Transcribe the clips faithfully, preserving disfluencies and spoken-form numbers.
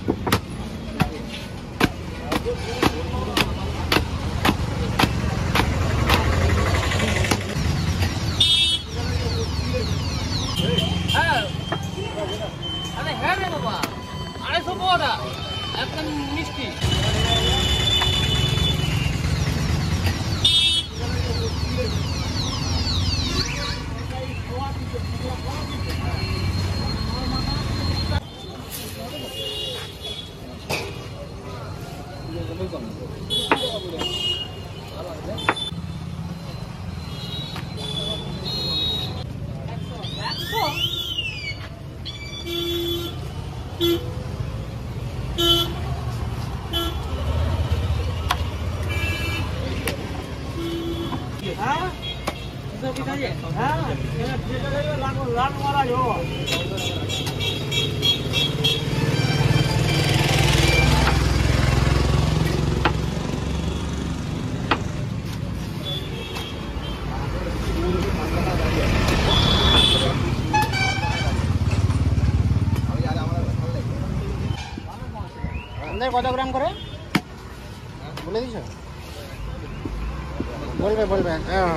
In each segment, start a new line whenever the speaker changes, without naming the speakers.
আরে হ্যাঁ রে বাবা, আড়াইশো পাওয়াটা একদম মিষ্টি। হ্যাঁ লাল মারা যাবো। কত গ্রাম করে বলে দিছ? বলবে বলবে হ্যাঁ।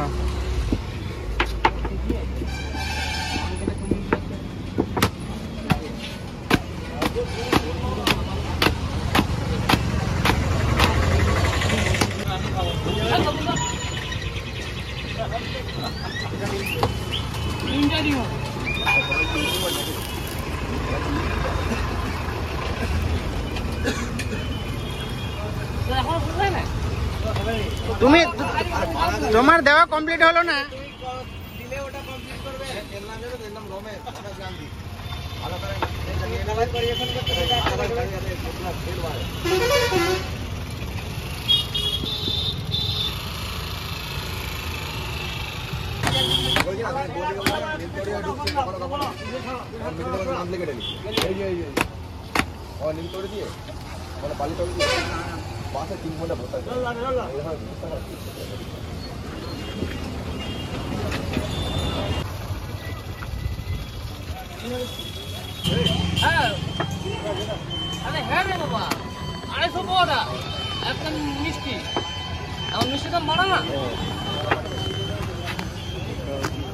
তুমি তোমার দেওয়া কমপ্লিট হলো না? দিলে ওটা কমপ্লিট করবে, এর নাম দেবে, এর নাম রমেশ, আমরা জানি ভালো করে এনালাইজ ভেরিয়েশন করতে এটা আবার গাড়ি আছে পুরো ফেল হয়। ওই যে আমরা বডি ওভার নিউক্লিয়ার ঢুকছে বড় বড় মিডিয়াম নাম লিখে দেন। এই যে এই যে ও লিংক করে দিয়ে মানে বালি করে দিয়ে পাশে তিন ঘন্টা বসা আছে। হ্যাঁ আরে হ্যাঁ রে বাবা, আড়াইশো পাওয়াটা একদম মিষ্টি। আমার মিষ্টিটা মারা না।